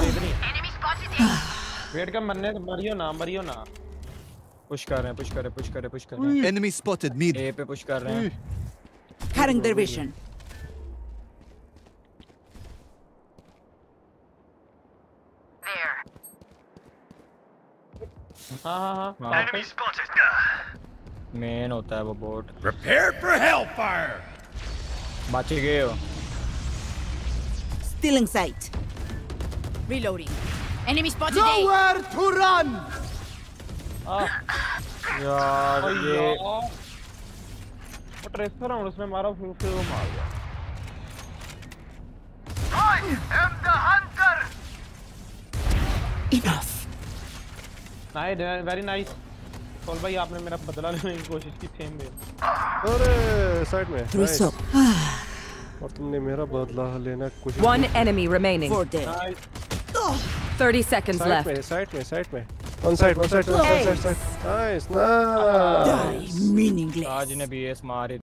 Wait कर मरने मरियो ना पुश कर रहे हैं Enemy spotted mid. ए पे पुश कर रहे हैं Cutting their vision. हाँ मेन होता है वो बोट Prepared for hellfire. बच गए हो Stealing sight. Reloading. Enemy spotted A. Nowhere to run. यार ये वो ट्रेसर हूँ उसने मारा फिर वो मार गया I am the hunter. Enough. Nice very nice soul भाई आपने मेरा बदला लेने की कोशिश की थेम में अरे साइड में Threes up. और तुमने मेरा बदला लेना की कोशिश One enemy remaining. 4 dead. 30 seconds left. Side में on side nice Die meaningless. आज ने बीएस मार